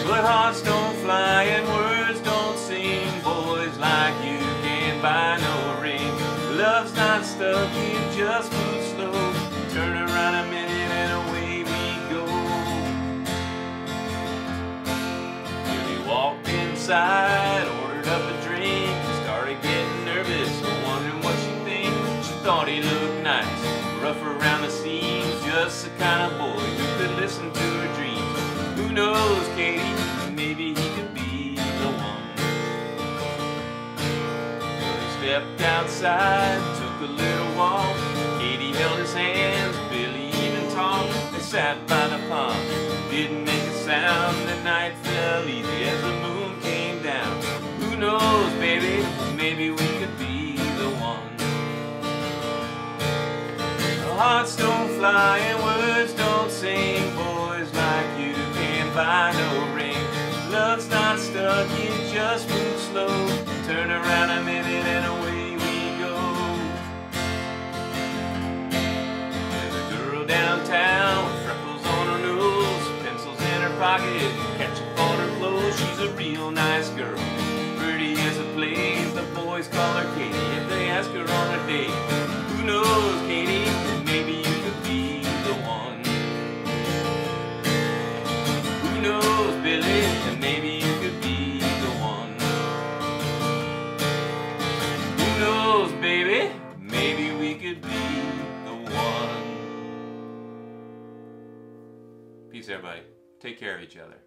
But hearts don't fly and words don't sing. Boys like you can't buy no ring. Love's not stuck, it just moves slow. Turn around a minute and away we go. Billy walked inside, ordered up a drink, started getting nervous, wondering what she'd think. She thought he looked nice, rough around the seams, just the kind of boy who could listen to her dreams. Who knows, Katie, maybe he could be the one. Billy stepped outside, took a little walk. Katie held his hands, Billy even talked. They sat by the pond, didn't make a sound. The night fell easy as the moon came down. Who knows, baby, maybe we could be the one. Hearts don't fly and words don't sing. Boys like you can't buy no ring. Love's not stuck, it just moves slow. Turn around a minute and away we go. There's a girl downtown with freckles on her nose, pencils in her pocket, ketchup on her clothes. She's a real nice girl, pretty as a play. The boys call her Katie if they ask her on a date. Who knows, Katie, maybe you could be the one. Who knows, Billy, and maybe you could be the one. Who knows, baby, maybe we could be the one. Peace, everybody. Take care of each other.